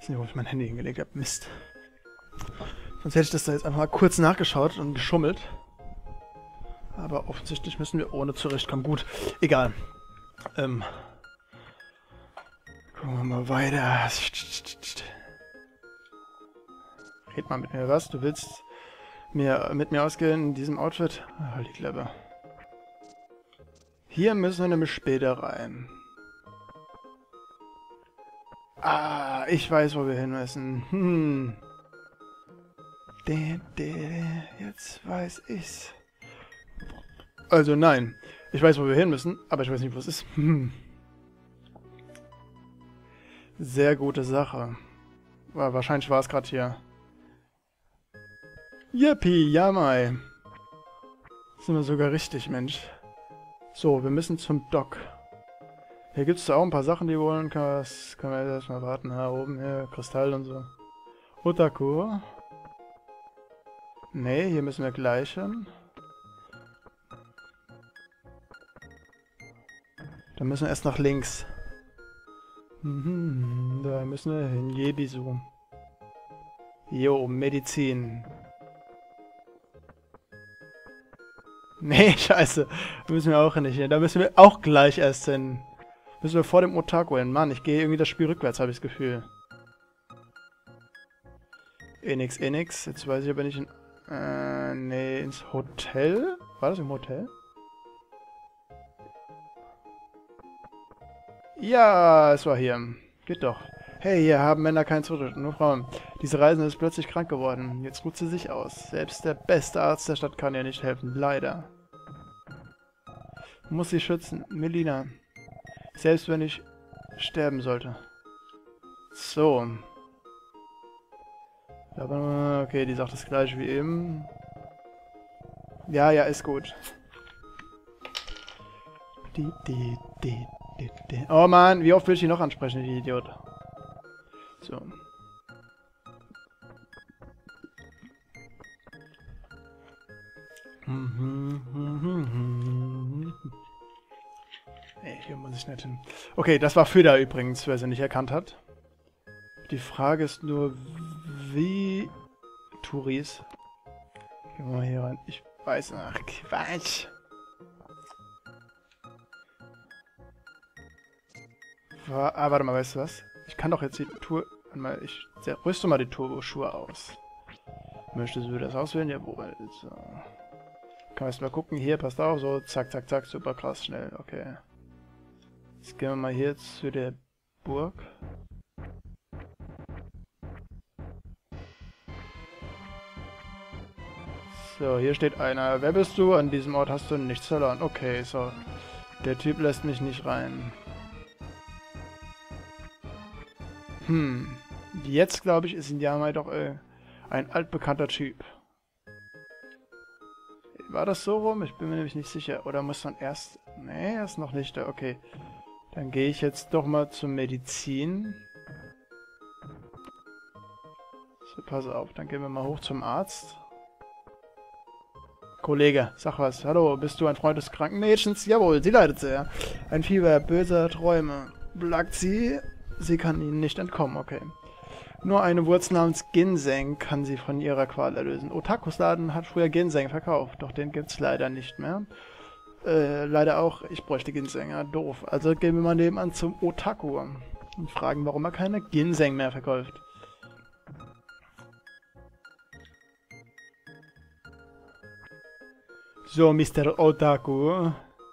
Ich weiß nicht, wo ich mein Handy hingelegt habe. Mist. Sonst hätte ich das da jetzt einfach mal kurz nachgeschaut und geschummelt. Aber offensichtlich müssen wir ohne zurechtkommen. Gut, egal. Gucken wir mal weiter. Red mal mit mir, was? Du willst mit mir ausgehen in diesem Outfit? Ah, halt die Klappe. Hier müssen wir nämlich später rein. Ah, ich weiß, wo wir hin müssen. Jetzt weiß ich's. Also nein, ich weiß, wo wir hin müssen, aber ich weiß nicht, wo es ist. Sehr gute Sache. Wahrscheinlich war es gerade hier. Yippie, jamai. Sind wir sogar richtig, Mensch. So, wir müssen zum Dock. Hier gibt es auch ein paar Sachen, die wir wollen. Das können wir erstmal warten. Da oben hier, Kristall und so. Otaku. Nee, hier müssen wir gleich hin. Dann müssen wir erst nach links. Da müssen wir hin. Jebisu. Jo, Medizin. Nee, scheiße. Da müssen wir auch nicht hin. Da müssen wir auch gleich erst hin. Müssen wir vor dem Otaku hin. Mann, ich gehe irgendwie das Spiel rückwärts, habe ich das Gefühl. Nix. Jetzt weiß ich aber nicht in... nee, ins Hotel? War das im Hotel? Ja, es war hier. Geht doch. Hey, hier haben Männer keinen Zutritt, nur Frauen. Diese Reisende ist plötzlich krank geworden. Jetzt ruht sie sich aus. Selbst der beste Arzt der Stadt kann ihr nicht helfen. Leider. Muss sie schützen. Melina. Selbst wenn ich sterben sollte. So. Aber, okay, die sagt das gleiche wie eben. Ja, ist gut. Oh Mann, wie oft will ich die noch ansprechen, die Idiot? So. Ey, hier muss ich nicht hin. Okay, das war Füder übrigens, wer sie nicht erkannt hat. Die Frage ist nur, wie... Touris. Gehen wir mal hier rein. Ich weiß... Ach, Quatsch. Warte mal, weißt du was? Ich kann doch jetzt die Tour... Warte mal, ich rüste mal die Turboschuhe aus. Möchtest du das auswählen? Jawohl. So. Kann man erst mal gucken. Hier, passt auf. So, zack, super krass, schnell. Okay. Jetzt gehen wir mal hier zu der Burg. So, hier steht einer. Wer bist du? An diesem Ort hast du nichts verloren. Okay, so. Der Typ lässt mich nicht rein. Jetzt, glaube ich, ist in Yamai doch ein altbekannter Typ. War das so rum? Ich bin mir nämlich nicht sicher. Oder muss man erst... Nee, er ist noch nicht da. Okay. Dann gehe ich jetzt doch mal zur Medizin. So, pass auf. Dann gehen wir mal hoch zum Arzt. Kollege, sag was. Hallo, bist du ein Freund des kranken Mädchens? Jawohl, sie leidet sehr. Ein Fieber böser Träume. Plagt sie? Sie kann ihnen nicht entkommen, okay. Nur eine Wurzel namens Ginseng kann sie von ihrer Qual erlösen. Otakus Laden hat früher Ginseng verkauft, doch den gibt's leider nicht mehr. Leider auch, ich bräuchte Ginseng, ja, doof. Also gehen wir mal nebenan zum Otaku und fragen, warum er keine Ginseng mehr verkauft. So, Mr. Otaku.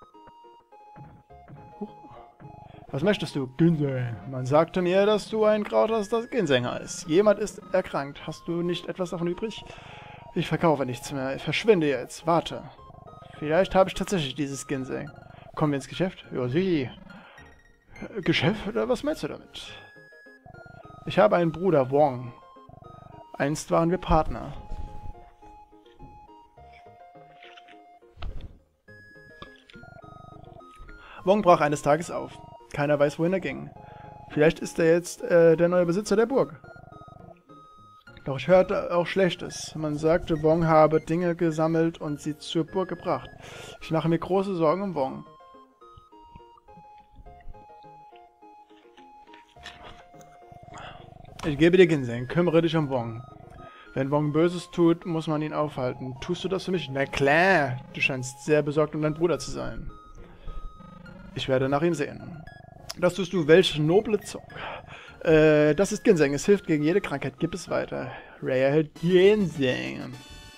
Was möchtest du? Ginseng. Man sagte mir, dass du ein Kraut hast, das Ginseng heißt. Jemand ist erkrankt. Hast du nicht etwas davon übrig? Ich verkaufe nichts mehr. Ich verschwinde jetzt. Warte. Vielleicht habe ich tatsächlich dieses Ginseng. Kommen wir ins Geschäft? Ja, sieh. Geschäft? Oder was meinst du damit? Ich habe einen Bruder, Wong. Einst waren wir Partner. Wong brach eines Tages auf. Keiner weiß, wohin er ging. Vielleicht ist er jetzt der neue Besitzer der Burg. Doch ich hörte auch Schlechtes. Man sagte, Wong habe Dinge gesammelt und sie zur Burg gebracht. Ich mache mir große Sorgen um Wong. Ich gebe dir Ginseng, kümmere dich um Wong. Wenn Wong Böses tut, muss man ihn aufhalten. Tust du das für mich? Na klar, du scheinst sehr besorgt um deinen Bruder zu sein. Ich werde nach ihm sehen. Das tust du, welche noble Zung. Das ist Ginseng, es hilft gegen jede Krankheit. Gib es weiter. Ray erhält Ginseng.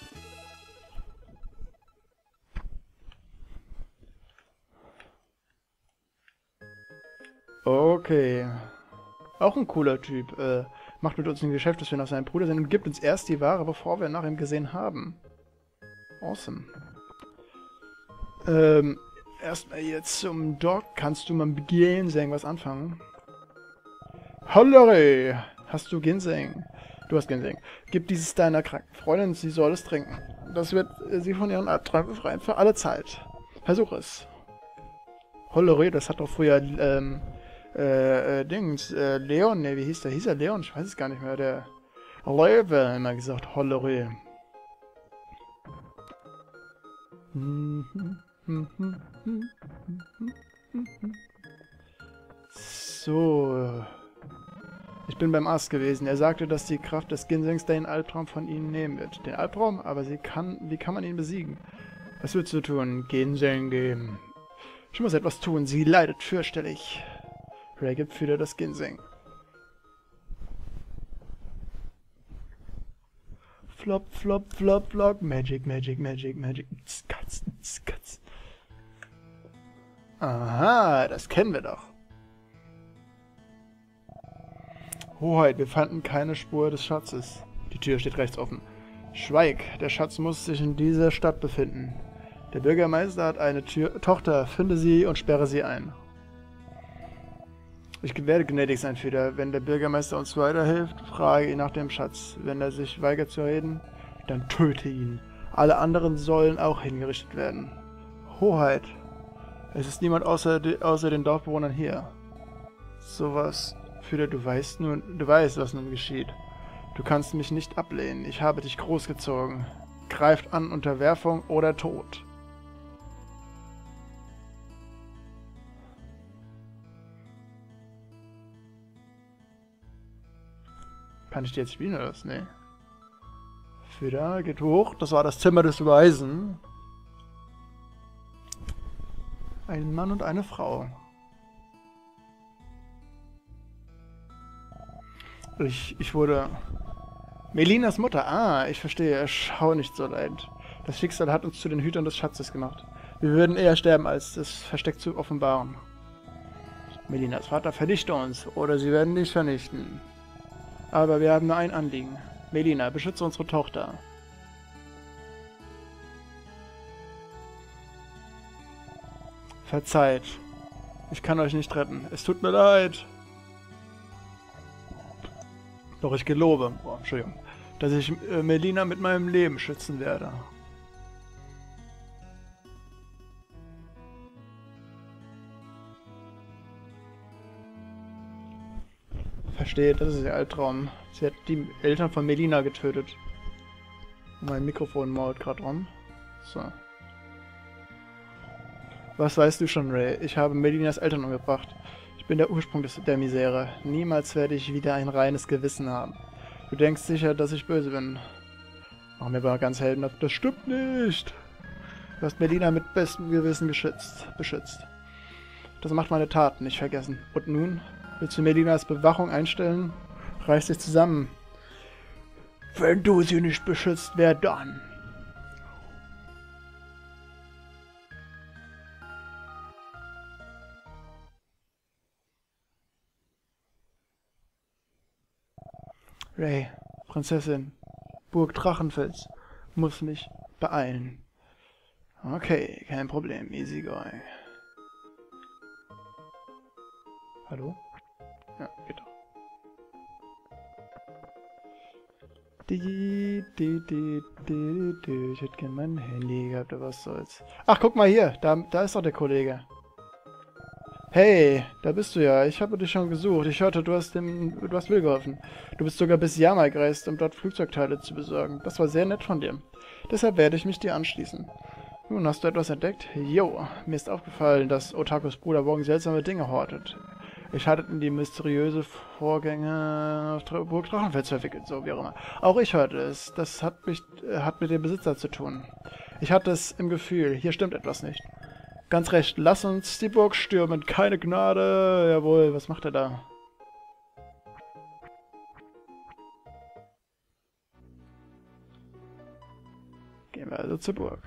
Okay. Auch ein cooler Typ. Macht mit uns ein Geschäft, dass wir nach seinem Bruder sind und gibt uns erst die Ware, bevor wir nach ihm gesehen haben. Awesome. Erstmal jetzt zum Doc. Kannst du mit Ginseng was anfangen? Hollere! Hast du Ginseng? Du hast Ginseng. Gib dieses deiner kranken Freundin, sie soll es trinken. Das wird sie von ihren Albträumen befreien für alle Zeit. Versuch es. Hollere, das hat doch früher, Leon, ne, wie hieß der? Hieß er Leon? Ich weiß es gar nicht mehr. Der Löwe immer gesagt, Hollere. So. Ich bin beim Arzt gewesen. Er sagte, dass die Kraft des Ginsengs den Albtraum von ihnen nehmen wird. Den Albtraum? Aber wie kann man ihn besiegen? Was willst du tun? Ginseng geben. Ich muss etwas tun. Sie leidet fürchterlich. Ray gibt wieder das Ginseng. Flop, flop, flop, flop. Magic, magic, magic, magic. Skatz, skatz. Aha, das kennen wir doch. Hoheit, wir fanden keine Spur des Schatzes. Die Tür steht rechts offen. Schweig, der Schatz muss sich in dieser Stadt befinden. Der Bürgermeister hat eine Tochter, finde sie und sperre sie ein. Ich werde gnädig sein, Feder. Wenn der Bürgermeister uns weiterhilft, frage ihn nach dem Schatz. Wenn er sich weigert zu reden, dann töte ihn. Alle anderen sollen auch hingerichtet werden. Hoheit, es ist niemand außer den Dorfbewohnern hier. Sowas, Feder, du weißt, was nun geschieht. Du kannst mich nicht ablehnen. Ich habe dich großgezogen. Greift an, Unterwerfung oder Tod. Kann ich die jetzt spielen oder was? Nee. Feder geht hoch. Das war das Zimmer des Weisen. Ein Mann und eine Frau. Ich wurde... Melinas Mutter. Ah, ich verstehe. Schau nicht so leid. Das Schicksal hat uns zu den Hütern des Schatzes gemacht. Wir würden eher sterben, als das Versteck zu offenbaren. Melinas Vater, vernichte uns, oder sie werden dich vernichten. Aber wir haben nur ein Anliegen. Melina, beschütze unsere Tochter. Verzeiht. Ich kann euch nicht retten. Es tut mir leid. Doch ich gelobe, Entschuldigung, dass ich Melina mit meinem Leben schützen werde. Verstehe, das ist der Albtraum. Sie hat die Eltern von Melina getötet. Mein Mikrofon mault gerade rum. So. Was weißt du schon, Ray? Ich habe Melinas Eltern umgebracht. Ich bin der Ursprung der Misere. Niemals werde ich wieder ein reines Gewissen haben. Du denkst sicher, dass ich böse bin. Mach mir aber ganz heldenhaft. Das stimmt nicht. Du hast Melina mit bestem Gewissen beschützt. Das macht meine Tat nicht vergessen. Und nun? Willst du Melinas Bewachung einstellen? Reiß dich zusammen. Wenn du sie nicht beschützt, wer dann? Ray, Prinzessin, Burg Drachenfels, muss mich beeilen. Okay, kein Problem, easy going. Hallo? Ja, geht doch. Ich hätte gerne mein Handy gehabt, aber was soll's. Ach, guck mal hier, da ist doch der Kollege. Hey, da bist du ja. Ich habe dich schon gesucht. Ich hörte, du hast Will geholfen. Du bist sogar bis Yama gereist, um dort Flugzeugteile zu besorgen. Das war sehr nett von dir. Deshalb werde ich mich dir anschließen. Nun, hast du etwas entdeckt? Jo, mir ist aufgefallen, dass Otakus Bruder Wong seltsame Dinge hortet. Ich hatte in die mysteriöse Vorgänge auf Burg Drachenfels verwickelt, so wie auch immer. Auch ich hörte es. Das hat mit dem Besitzer zu tun. Ich hatte es im Gefühl, hier stimmt etwas nicht. Ganz recht, lass uns die Burg stürmen, keine Gnade. Jawohl, was macht er da? Gehen wir also zur Burg.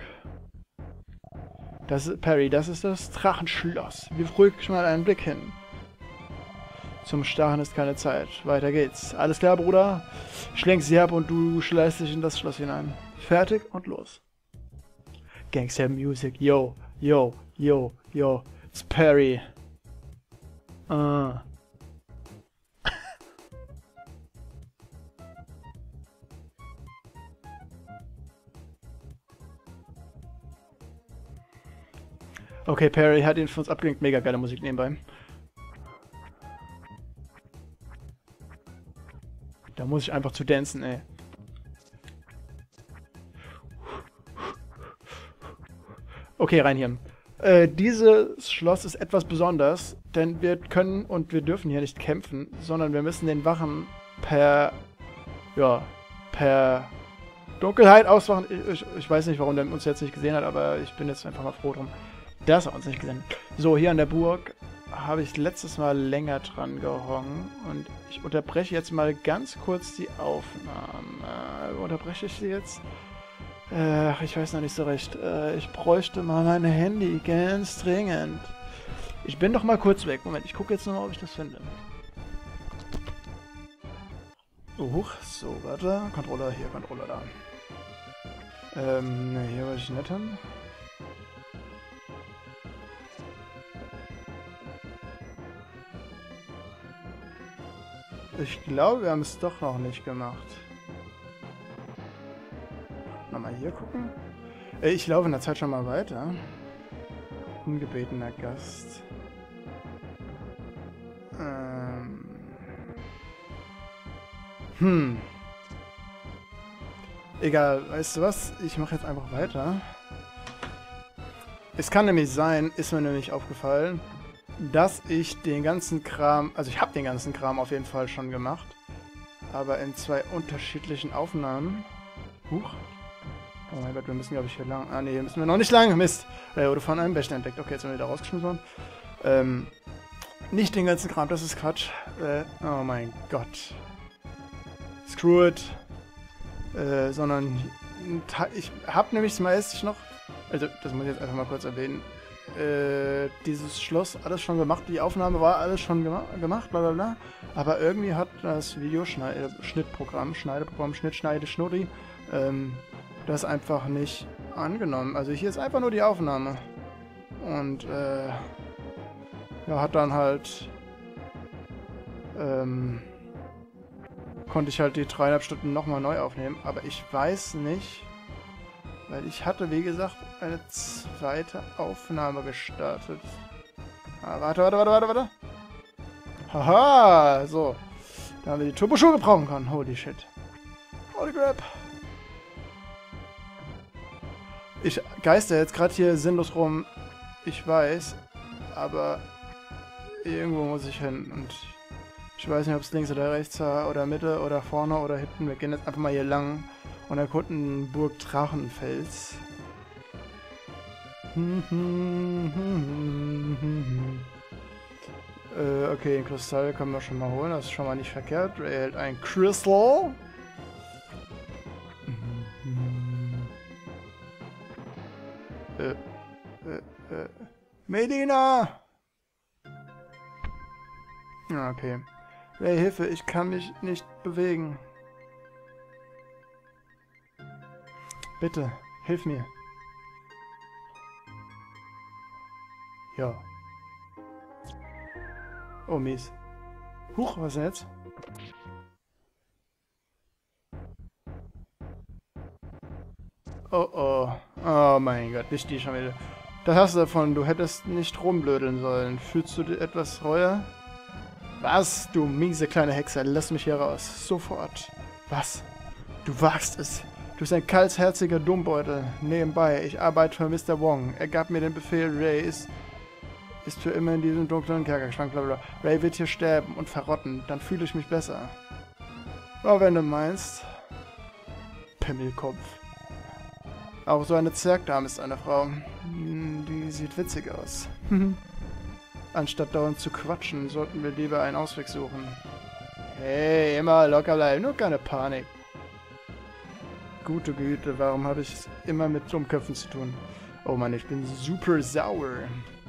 Perry, das ist das Drachenschloss. Wirf ruhig mal einen Blick hin. Zum Starren ist keine Zeit. Weiter geht's. Alles klar, Bruder? Ich lenk sie ab und du schleißt dich in das Schloss hinein. Fertig und los. Gangster Music. Yo, yo, yo, yo. It's Perry. Okay, Perry hat ihn für uns abgelenkt. Mega geile Musik nebenbei. Da muss ich einfach zu dancen, ey. Okay, rein hier. Dieses Schloss ist etwas besonders, denn wir können und wir dürfen hier nicht kämpfen, sondern wir müssen den Wachen per Dunkelheit auswachen. Ich weiß nicht, warum der uns jetzt nicht gesehen hat, aber ich bin jetzt einfach mal froh drum, dass er uns nicht gesehen hat. So, hier an der Burg habe ich letztes Mal länger dran gehangen und ich unterbreche jetzt mal ganz kurz die Aufnahme. Unterbreche ich sie jetzt? Ich weiß noch nicht so recht. Ich bräuchte mal mein Handy, ganz dringend. Ich bin doch mal kurz weg. Moment, ich gucke jetzt nochmal, ob ich das finde. So, warte. Controller hier, Controller da. Ne, hier wollte ich nicht hin. Ich glaube, wir haben es doch noch nicht gemacht. Nochmal hier gucken. Ich laufe in der Zeit schon mal weiter. Ungebetener Gast. Egal, weißt du was? Ich mache jetzt einfach weiter. Es kann nämlich sein, ist mir nämlich aufgefallen, dass ich den ganzen Kram, also ich habe den ganzen Kram auf jeden Fall schon gemacht, aber in 2 unterschiedlichen Aufnahmen. Huch. Oh mein Gott, wir müssen, glaube ich, hier lang. Ah, nee, hier müssen wir noch nicht lang. Mist. Wurde von einem Wächter entdeckt. Okay, jetzt sind wir wieder rausgeschmissen worden. Nicht den ganzen Kram, das ist Quatsch. Oh mein Gott. Screw it. Sondern ich habe nämlich meistens noch, also das muss ich jetzt einfach mal kurz erwähnen, dieses Schloss alles schon gemacht, die Aufnahme war alles schon gemacht, bla bla bla. Aber irgendwie hat das Videoschnittprogramm, Schnurri, das einfach nicht angenommen. Also hier ist einfach nur die Aufnahme. Und ja, hat dann halt konnte ich halt die 3,5 Stunden nochmal neu aufnehmen. Aber ich weiß nicht, weil ich hatte, wie gesagt, eine zweite Aufnahme gestartet. Ah, warte. Haha, so. Da haben wir die Turboschuhe gebrauchen können. Holy shit. Holy crap. Ich geister jetzt gerade hier sinnlos rum. Ich weiß, aber irgendwo muss ich hin und ich weiß nicht, ob es links oder rechts war oder Mitte oder vorne oder hinten. Wir gehen jetzt einfach mal hier lang und erkunden Burg Drachenfels. Okay, den Kristall können wir schon mal holen, das ist schon mal nicht verkehrt. Er hält ein Crystal. Medina! Okay. Ray, Hilfe, ich kann mich nicht bewegen. Bitte, hilf mir. Ja. Oh, mies. Huch, was denn jetzt? Oh, oh. Oh mein Gott, nicht die schon wieder. Das hast du davon, du hättest nicht rumblödeln sollen. Fühlst du dir etwas Reue? Was, du miese kleine Hexe, lass mich hier raus. Sofort. Was? Du wagst es. Du bist ein kaltherziger Dummbeutel. Nebenbei, ich arbeite für Mr. Wong. Er gab mir den Befehl, Ray ist für immer in diesem dunklen Kerker geschwankt, blablabla. Ray wird hier sterben und verrotten, dann fühle ich mich besser. Aber wenn du meinst... Pimmelkopf. Auch so eine Zwergdame ist eine Frau. Die sieht witzig aus. Anstatt dauernd zu quatschen, sollten wir lieber einen Ausweg suchen. Hey, immer locker bleiben, nur keine Panik. Gute Güte, warum habe ich es immer mit Dummköpfen zu tun? Oh Mann, ich bin super sauer.